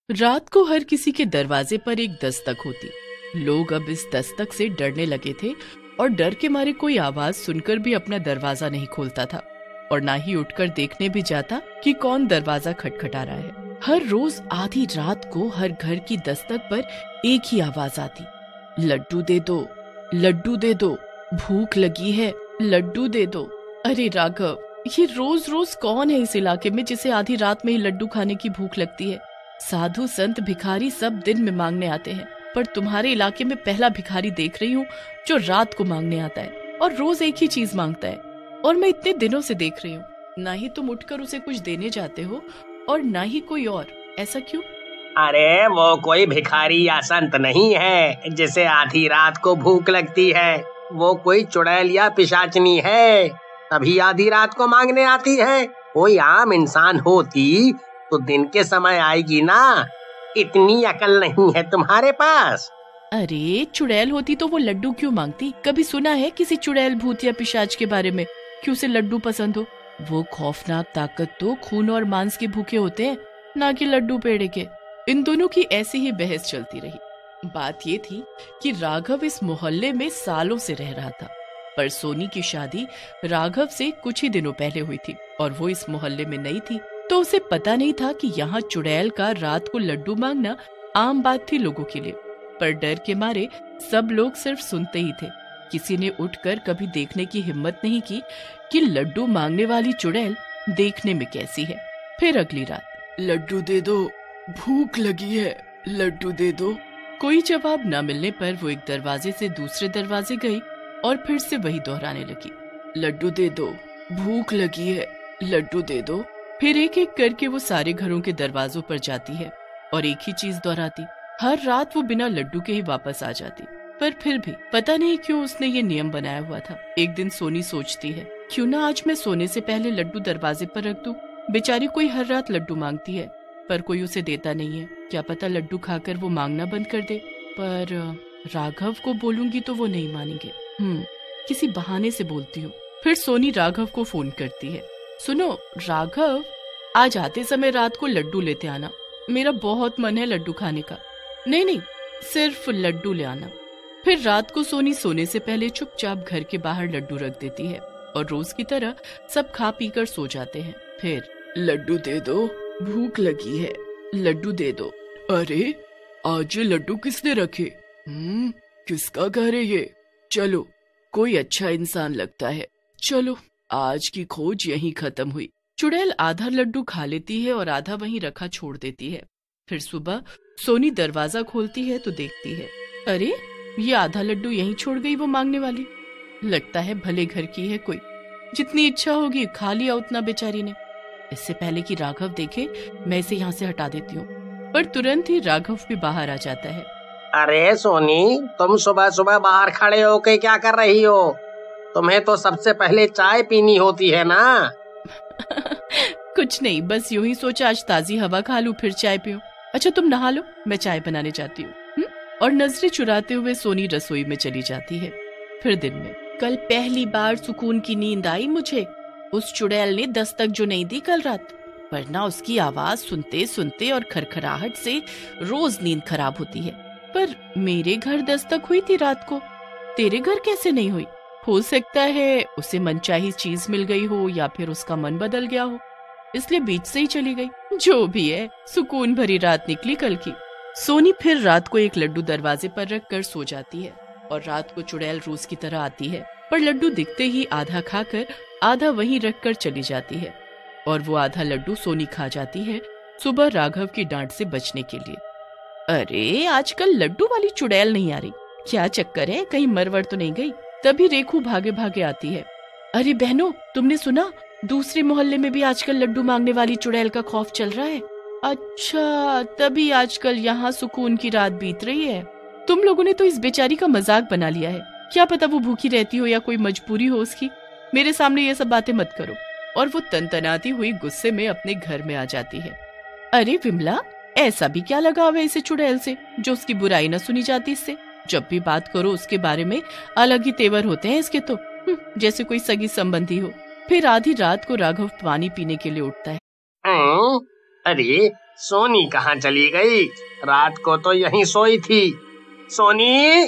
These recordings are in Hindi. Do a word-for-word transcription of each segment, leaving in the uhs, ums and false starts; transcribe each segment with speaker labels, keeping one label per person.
Speaker 1: रात को हर किसी के दरवाजे पर एक दस्तक होती। लोग अब इस दस्तक से डरने लगे थे और डर के मारे कोई आवाज सुनकर भी अपना दरवाजा नहीं खोलता था और ना ही उठकर देखने भी जाता कि कौन दरवाजा खटखटा रहा है। हर रोज आधी रात को हर घर की दस्तक पर एक ही आवाज आती, लड्डू दे दो, लड्डू दे दो, भूख लगी है, लड्डू दे दो। अरे राघव, ये रोज रोज कौन है इस इलाके में जिसे आधी रात में ही लड्डू खाने की भूख लगती है? साधु संत भिखारी सब दिन में मांगने आते हैं, पर तुम्हारे इलाके में पहला भिखारी देख रही हूँ जो रात को मांगने आता है और रोज एक ही चीज मांगता है। और मैं इतने दिनों से देख रही हूँ, ना ही तुम उठकर उसे कुछ देने जाते हो और ना ही कोई और। ऐसा क्यों?
Speaker 2: अरे वो कोई भिखारी या संत नहीं है जिसे आधी रात को भूख लगती है। वो कोई चुड़ैल या पिशाचनी है, तभी आधी रात को मांगने आती है। कोई आम इंसान होती तो दिन के समय आएगी ना। इतनी अकल नहीं है तुम्हारे पास।
Speaker 1: अरे चुड़ैल होती तो वो लड्डू क्यों मांगती? कभी सुना है किसी चुड़ैल भूत या पिशाच के बारे में कि उसे लड्डू पसंद हो? वो खौफनाक ताकत तो खून और मांस के भूखे होते हैं, ना कि लड्डू पेड़े के। इन दोनों की ऐसी ही बहस चलती रही। बात ये थी कि राघव इस मोहल्ले में सालों से रह रहा था, पर सोनी की शादी राघव से कुछ ही दिनों पहले हुई थी और वो इस मोहल्ले में नई थी, तो उसे पता नहीं था कि यहाँ चुड़ैल का रात को लड्डू मांगना आम बात थी लोगों के लिए। पर डर के मारे सब लोग सिर्फ सुनते ही थे। किसी ने उठकर कभी देखने की हिम्मत नहीं की कि लड्डू मांगने वाली चुड़ैल देखने में कैसी है। फिर अगली रात, लड्डू दे दो, भूख लगी है, लड्डू दे दो। कोई जवाब न मिलने पर वो एक दरवाजे से दूसरे दरवाजे गई और फिर से वही दोहराने लगी, लड्डू दे दो, भूख लगी है, लड्डू दे दो। फिर एक एक करके वो सारे घरों के दरवाजों पर जाती है और एक ही चीज दोहराती। हर रात वो बिना लड्डू के ही वापस आ जाती, पर फिर भी पता नहीं क्यों उसने ये नियम बनाया हुआ था। एक दिन सोनी सोचती है, क्यों ना आज मैं सोने से पहले लड्डू दरवाजे पर रख दूं। बेचारी कोई हर रात लड्डू मांगती है, पर कोई उसे देता नहीं है। क्या पता लड्डू खाकर वो मांगना बंद कर दे। पर राघव को बोलूंगी तो वो नहीं मानेंगे। हम्म किसी बहाने से बोलती हूँ। फिर सोनी राघव को फोन करती है, सुनो राघव, आज आते समय रात को लड्डू लेते आना, मेरा बहुत मन है लड्डू खाने का। नहीं नहीं, सिर्फ लड्डू ले आना। फिर रात को सोनी सोने से पहले चुपचाप घर के बाहर लड्डू रख देती है और रोज की तरह सब खा पी कर सो जाते हैं। फिर लड्डू दे दो, भूख लगी है, लड्डू दे दो। अरे आज ये लड्डू किसने रखे? हम्म किसका घर है ये? चलो कोई अच्छा इंसान लगता है, चलो आज की खोज यहीं खत्म हुई। चुड़ैल आधा लड्डू खा लेती है और आधा वहीं रखा छोड़ देती है। फिर सुबह सोनी दरवाजा खोलती है तो देखती है, अरे ये आधा लड्डू यहीं छोड़ गई वो मांगने वाली। लगता है भले घर की है कोई, जितनी इच्छा होगी खा लिया उतना बेचारी ने। इससे पहले कि राघव देखे मैं इसे यहाँ से हटा देती हूँ। पर तुरंत ही राघव भी बाहर आ जाता है।
Speaker 2: अरे सोनी, तुम सुबह सुबह बाहर खड़े होके क्या कर रही हो? तुम्हें तो सबसे पहले चाय पीनी होती है ना।
Speaker 1: कुछ नहीं, बस यूं ही सोचा आज ताजी हवा खा लूं फिर चाय पीऊं। अच्छा तुम नहा लो, मैं चाय बनाने जाती हूँ। और नजरें चुराते हुए सोनी रसोई में चली जाती है। फिर दिन में, कल पहली बार सुकून की नींद आई मुझे। उस चुड़ैल ने दस्तक जो नहीं दी कल रात, वरना उसकी आवाज सुनते सुनते और खरखराहट से रोज नींद खराब होती है। पर मेरे घर दस्तक हुई थी रात को, तेरे घर कैसे नहीं हुई? हो सकता है उसे मनचाही चीज मिल गई हो या फिर उसका मन बदल गया हो, इसलिए बीच से ही चली गई। जो भी है, सुकून भरी रात निकली कल की। सोनी फिर रात को एक लड्डू दरवाजे पर रख कर सो जाती है और रात को चुड़ैल रोज की तरह आती है, पर लड्डू दिखते ही आधा खाकर आधा वहीं रख कर चली जाती है और वो आधा लड्डू सोनी खा जाती है सुबह राघव की डांट से बचने के लिए। अरे आजकल लड्डू वाली चुड़ैल नहीं आ रही, क्या चक्कर है? कहीं मरवर तो नहीं गई? तभी रेखू भागे भागे आती है। अरे बहनों, तुमने सुना दूसरे मोहल्ले में भी आजकल लड्डू मांगने वाली चुड़ैल का खौफ चल रहा है? अच्छा, तभी आजकल यहाँ सुकून की रात बीत रही है। तुम लोगों ने तो इस बेचारी का मजाक बना लिया है। क्या पता वो भूखी रहती हो या कोई मजबूरी हो उसकी। मेरे सामने ये सब बातें मत करो। और वो तनतनाती हुई गुस्से में अपने घर में आ जाती है। अरे विमला, ऐसा भी क्या लगाव है इसे चुड़ैल से जो उसकी बुराई न सुनी जाती इससे? जब भी बात करो उसके बारे में अलग ही तेवर होते हैं इसके तो, जैसे कोई सगी संबंधी हो। फिर आधी रात को राघव पानी पीने के लिए उठता है।
Speaker 2: अरे सोनी कहाँ चली गई? रात को तो यहीं सोई थी। सोनी,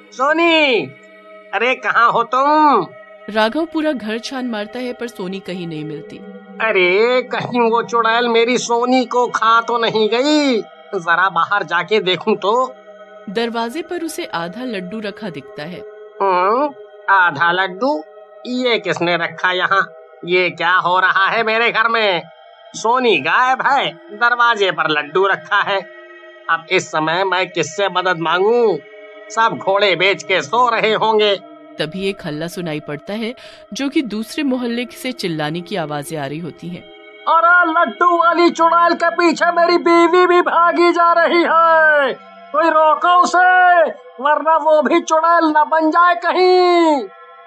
Speaker 2: सोनी, अरे कहाँ हो तुम?
Speaker 1: राघव पूरा घर छान मारता है पर सोनी कहीं नहीं मिलती।
Speaker 2: अरे कहीं वो चुड़ैल मेरी सोनी को खा तो नहीं गई? जरा बाहर जाके देखूं तो।
Speaker 1: दरवाजे पर उसे आधा लड्डू रखा दिखता है।
Speaker 2: हम्म, आधा लड्डू? ये किसने रखा यहाँ? ये क्या हो रहा है मेरे घर में? सोनी गायब है, दरवाजे पर लड्डू रखा है। अब इस समय मैं किससे मदद मांगू? सब घोड़े बेच के सो रहे होंगे।
Speaker 1: तभी एक हल्ला सुनाई पड़ता है जो कि दूसरे मोहल्ले से चिल्लाने की आवाजें आ रही होती हैं।
Speaker 2: अरे लड्डू वाली चुड़ैल के पीछे मेरी बीवी भी भागी जा रही है, कोई रोको उसे, वरना वो भी चुड़ैल न बन जाए कहीं।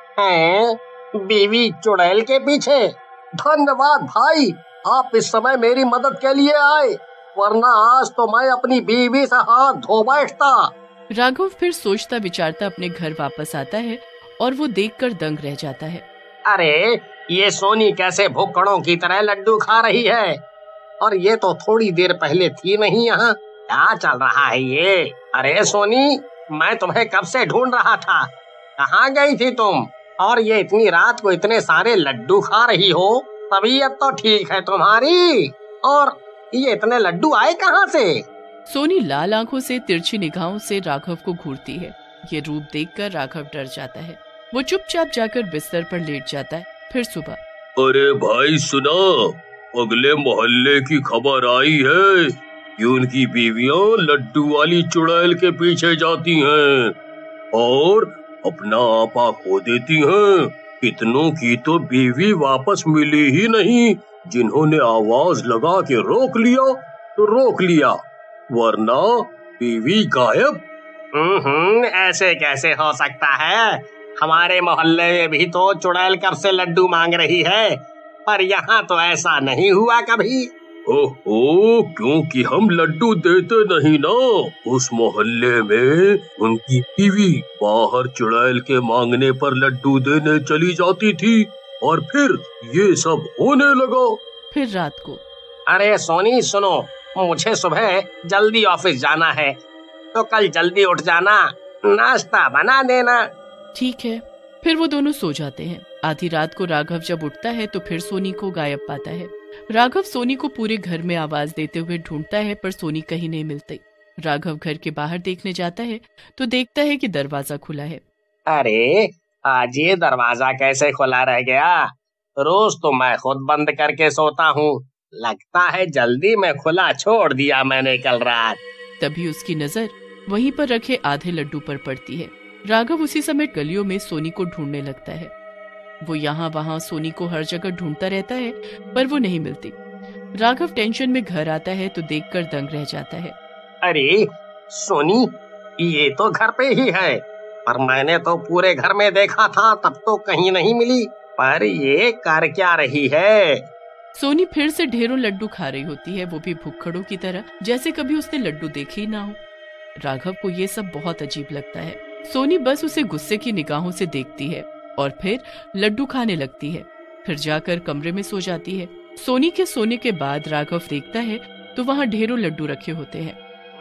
Speaker 2: हैं? बीवी चुड़ैल के पीछे? धन्यवाद भाई, आप इस समय मेरी मदद के लिए आए, वरना आज तो मैं अपनी बीवी से हाथ धो बैठता।
Speaker 1: राघव फिर सोचता विचारता अपने घर वापस आता है और वो देखकर दंग रह जाता है।
Speaker 2: अरे ये सोनी कैसे भुक्कड़ों की तरह लड्डू खा रही है? और ये तो थोड़ी देर पहले थी नहीं यहाँ। क्या चल रहा है ये? अरे सोनी, मैं तुम्हें कब से ढूंढ रहा था, कहाँ गई थी तुम? और ये इतनी रात को इतने सारे लड्डू खा रही हो? तबीयत तो ठीक है तुम्हारी? और ये इतने लड्डू आए कहाँ से?
Speaker 1: सोनी लाल आंखों से तिरछी निगाहों से राघव को घूरती है। ये रूप देखकर राघव डर जाता है। वो चुपचाप जाकर बिस्तर पर लेट जाता है। फिर सुबह,
Speaker 3: अरे भाई सुना, अगले मोहल्ले की खबर आई है कि उनकी बीवियां लड्डू वाली चुड़ैल के पीछे जाती हैं और अपना आपा खो देती हैं। कितनों की तो बीवी वापस मिली ही नहीं। जिन्होंने आवाज लगा के रोक लिया तो रोक लिया, वरना बीवी गायब।
Speaker 2: हम्म, ऐसे कैसे हो सकता है? हमारे मोहल्ले में भी तो चुड़ैल कब से लड्डू मांग रही है, पर यहाँ तो ऐसा नहीं हुआ कभी।
Speaker 3: ओहो, क्योंकि हम लड्डू देते नहीं ना। उस मोहल्ले में उनकी बीवी बाहर चुड़ैल के मांगने पर लड्डू देने चली जाती थी और फिर ये सब होने लगा।
Speaker 1: फिर रात को,
Speaker 2: अरे सोनी सुनो, मुझे सुबह जल्दी ऑफिस जाना है, तो कल जल्दी उठ जाना, नाश्ता बना देना।
Speaker 1: ठीक है। फिर वो दोनों सो जाते हैं। आधी रात को राघव जब उठता है तो फिर सोनी को गायब पाता है। राघव सोनी को पूरे घर में आवाज देते हुए ढूंढता है पर सोनी कहीं नहीं मिलती। राघव घर के बाहर देखने जाता है तो देखता है कि दरवाजा खुला है।
Speaker 2: अरे आज ये दरवाजा कैसे खुला रह गया? रोज तो मैं खुद बंद करके सोता हूँ, लगता है जल्दी में खुला छोड़ दिया मैंने कल रात।
Speaker 1: तभी उसकी नजर वहीं पर रखे आधे लड्डू पर पड़ती है। राघव उसी समय गलियों में सोनी को ढूंढने लगता है। वो यहाँ वहाँ सोनी को हर जगह ढूंढता रहता है पर वो नहीं मिलती। राघव टेंशन में घर आता है तो देखकर दंग रह जाता है।
Speaker 2: अरे सोनी, ये तो घर पे ही है, पर मैंने तो पूरे घर में देखा था, तब तो कहीं नहीं मिली। पर ये कर क्या रही है?
Speaker 1: सोनी फिर से ढेरों लड्डू खा रही होती है, वो भी भुक्खड़ों की तरह, जैसे कभी उसने लड्डू देखे ही ना हो। राघव को ये सब बहुत अजीब लगता है। सोनी बस उसे गुस्से की निगाहों से देखती है और फिर लड्डू खाने लगती है। फिर जाकर कमरे में सो जाती है। सोनी के सोने के बाद राघव देखता है तो वहाँ ढेरों लड्डू रखे होते हैं।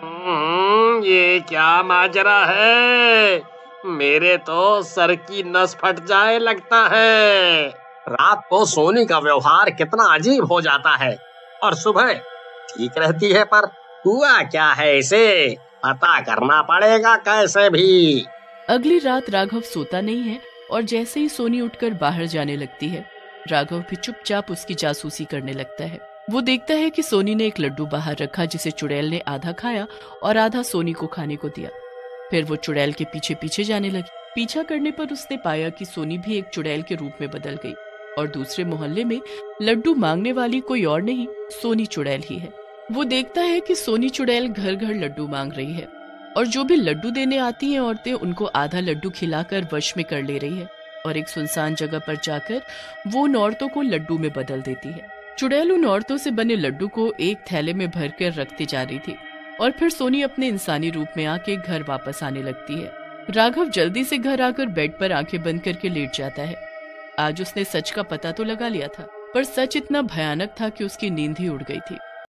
Speaker 2: ये क्या माजरा है? मेरे तो सर की नस फट जाए लगता है। रात को सोनी का व्यवहार कितना अजीब हो जाता है और सुबह ठीक रहती है, पर हुआ क्या है इसे पता करना पड़ेगा कैसे भी।
Speaker 1: अगली रात राघव सोता नहीं है और जैसे ही सोनी उठकर बाहर जाने लगती है, राघव भी चुपचाप उसकी जासूसी करने लगता है। वो देखता है कि सोनी ने एक लड्डू बाहर रखा जिसे चुड़ैल ने आधा खाया और आधा सोनी को खाने को दिया। फिर वो चुड़ैल के पीछे पीछे जाने लगी। पीछा करने पर उसने पाया कि सोनी भी एक चुड़ैल के रूप में बदल गई और दूसरे मोहल्ले में लड्डू मांगने वाली कोई और नहीं, सोनी चुड़ैल ही है। वो देखता है कि सोनी चुड़ैल घर घर लड्डू मांग रही है और जो भी लड्डू देने आती हैं औरतें उनको आधा लड्डू खिलाकर वश में कर ले रही है और एक सुनसान जगह पर जाकर वो उन औरतों को लड्डू में बदल देती है। चुड़ैल उन औरतों से बने लड्डू को एक थैले में भरकर रखती जा रही थी और फिर सोनी अपने इंसानी रूप में आके घर वापस आने लगती है। राघव जल्दी से घर आकर बेड पर आंखें बंद करके लेट जाता है। आज उसने सच का पता तो लगा लिया था, पर सच इतना भयानक था कि उसकी नींद ही उड़ गई थी।